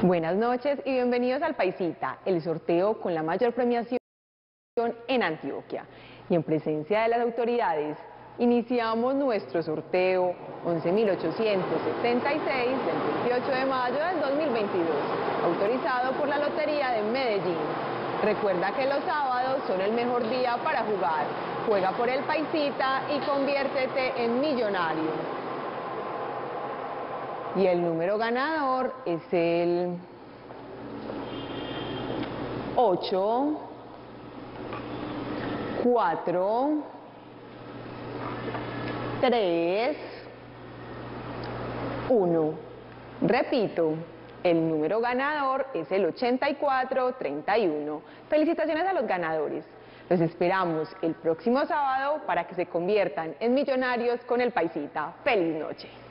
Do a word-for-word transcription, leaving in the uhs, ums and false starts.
Buenas noches y bienvenidos al Paisita, el sorteo con la mayor premiación en Antioquia. Y en presencia de las autoridades, iniciamos nuestro sorteo once mil ochocientos setenta y seis del veintiocho de mayo del dos mil veintidós, autorizado por la Lotería de Medellín. Recuerda que los sábados son el mejor día para jugar. Juega por el Paisita y conviértete en millonario. Y el número ganador es el ocho, cuatro, tres, uno. Repito, el número ganador es el ochenta y cuatro treinta y uno. Felicitaciones a los ganadores. Los esperamos el próximo sábado para que se conviertan en millonarios con el Paisita. ¡Feliz noche!